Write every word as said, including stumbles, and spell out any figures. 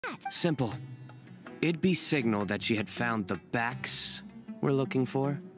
Simple. It'd be signal that she had found the backs we're looking for.